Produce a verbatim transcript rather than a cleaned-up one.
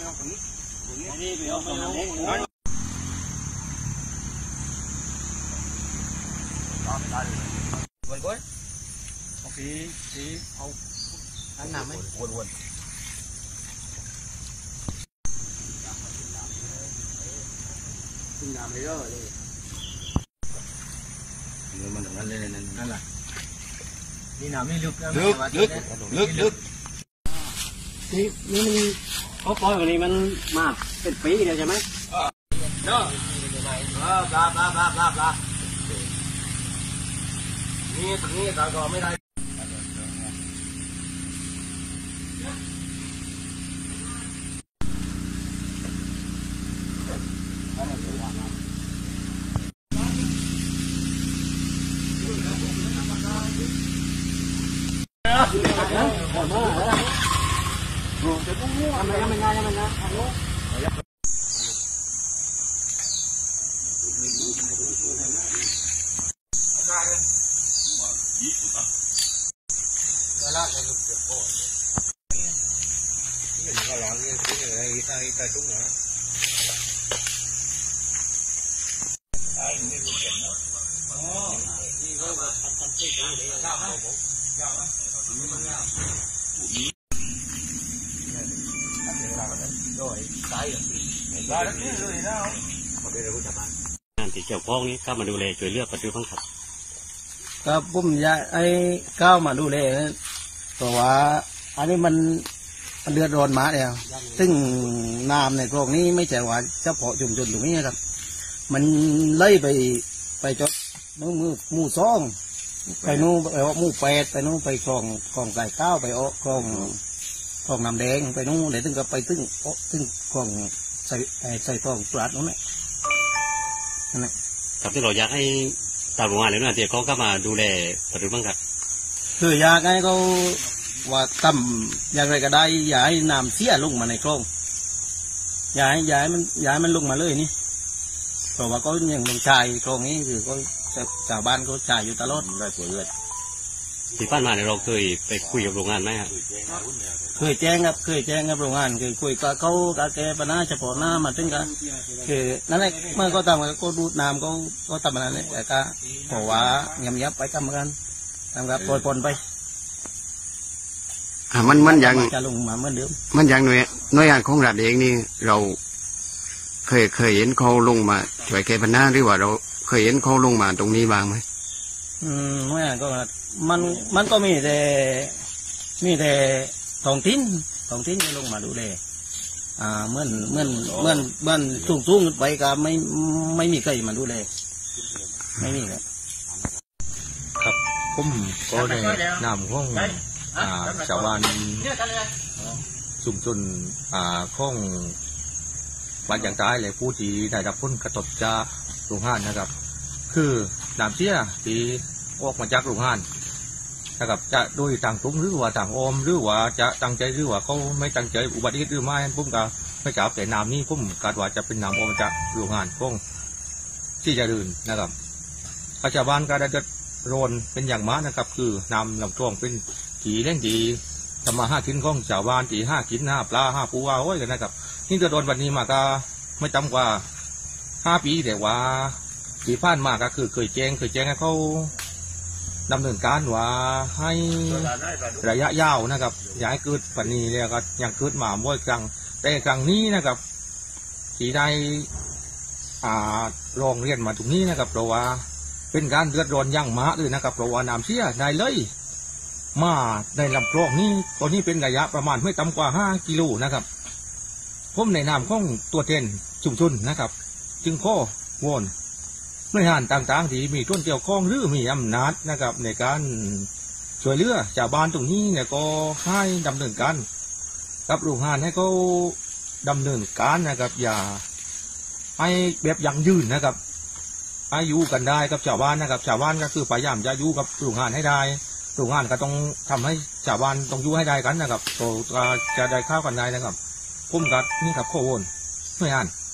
นี่ไปเอาน้ำแดงวนก้อยโอเคสีเอาอันน้ำไหมวนวนตึงน้ำไปเยอะเลยเงินมันตรงนั้นเลยนั่นนั่นแหละนี่น้ำนี่ลึกลึกลึกลึกลึกนี่นี่มันเขาปล่อยวันนี้มันมาเป็นปีเดียวใช่ไหมเนาะปลาปลาปลาปลาปลานี่ตรงนี้ตาก็ไม่ได้งานที่เกี่ยวข้องนี้ก็มาดูแลช่วยเหลือปัจจุบันครับครับผมอยากไอ้ก้าวมาดูแลเพราะว่าอันนี้มันมันเดือดร้อนมาแล้วซึ่งน้ำในคลองนี้ไม่ใช่ว่าเฉพาะชุมชนตรงนี้ครับมันไล่ไปไปจดนู้นมือมูซองไปนู้นไปออกมูแปดไปนู้นไปคลองคลองไก่ข้าวไปออกคลองคลองน้ำแดงไปนู้นเดี๋ยวถึงก็ไปตึ้งตึ้งคลองใส่ใส่คลองปลาดนู้นแหละนั่นแหละครับที่เราอยากให้ตามโรงงานเลยนะเดี๋ยวเขาก็มาดูแลปัจจุบันครับคืออยากให้เขาว่าทำอย่างไรก็ได้อย่าให้น้ำเสียลงมาในคลองอย่าให้อย่าให้มันอย่าให้มันลงมาเลยนี่เพราะว่าก็ยังลงชายคลองนี้คือก็ชาวบ้านเขาชายอยู่ตลอดได้ผลเลยที่ผ่านมาเนี่ยเราเคยไปคุยกับโรงงานไหมครับเคยแจ้งครับเคยแจ้งกับโรงงานคือคุยกับเขากับแกปัญหาเฉพาะหน้ามาถึงกันคือนั่นแหละเมื่อเขาทำก็ดูดน้ำเขาก็ทำอะไรนี่แต่ก็เพราะว่าเงียบๆไปทำกันทำกับปล่อยปนไปอ่ามันมันอย่างจะลงมาเหมือนเดิมมันอย่างหน่วยหน่วยงานของรัฐเองนี่เราเคยเคยเห็นเขาลงมาช่วยแก้ปัญหาหรือว่าเราเคยเห็นเขาลงมาตรงนี้บ้างไหมอืมไม่ก็มันมันก็มีแต่มีแต่ท้องถิ่นท้องถิ่นจะลงมาดูแลอ่าเหมือนเหมือนเหมือนเหมือนสูงสูงไปก็ไม่ไม่มีใครมาดูแลไม่มีครับครับผมก็ได้นำห้องชาวบ้านชุมชนข้องบ้านอย่างตายเลยผู้ที่ได้รับผลกระทบจากโรงงานนะครับคือน้ำเสียที่ออกมาจากโรงงานนะครับจะโดยต่างตรงหรือว่าต่างอมหรือว่าจะตั้งใจหรือว่าเขาไม่ตั้งใจอุบัติเหตุหรือไม่ผมก็ไม่จับแต่น้ำนี้ผมคาดว่าจะเป็นน้ำออกมาจากโรงงานข้องที่จะดื่นนะครับชาวบ้านก็ได้จะโรนเป็นอย่างมากนะครับคือน้ำลำคลองเป็นขี่เล่นดีทำมาห้ากินของชาวบ้านที่ห้ากินห้าปลาห้าปูว่าโอ้ยกันนะครับนี่จะโดนวันนี้มาก็ไม่ต่ำกว่าห้าปีแต่ว่าที่ผ่านมาก็คือเคยแจ้งเคยแจ้งให้เขาดำเนินการว่าให้ระยะยาวนะครับอย่าให้เกิดปัญหาเนี่ยก็ยังเกิดมาบ่อยครั้งแต่ครั้งนี้นะครับที่ได้อ่าลองเรียนมาตรงนี้นะครับเพราะว่าเป็นการเดือดร้อนอย่างมากเลยนะครับเพราะว่าน้ำเสียได้เลยมาในลำคลองนี้ตอนนี้เป็นระยะประมาณไม่ต่ำกว่าห้ากิโลนะครับผมในนามของตัวแทนชุมชนนะครับจึงข้อวอนหน่วยงานต่างๆที่มีต้นเกี่ยวข้องหรือมีอำนาจนะครับในการช่วยเหลือชาวบ้านตรงนี้เนี่ยก็ให้ดำเนินการกับโรงงานให้เขาดำเนินการนะครับอย่าให้แบบยั่งยืนนะครับอายุกันได้กับชาวบ้านนะครับชาวบ้านก็คือพยายามจะอยู่กับโรงงานให้ได้โรงงานก็ต้องทำให้ชาวบ้านต้องอยู่ให้ได้กันนะครับโตจะได้ข้าวกันได้นะครับพุ่มกัดนี่ครับโควอนหน่วยงาน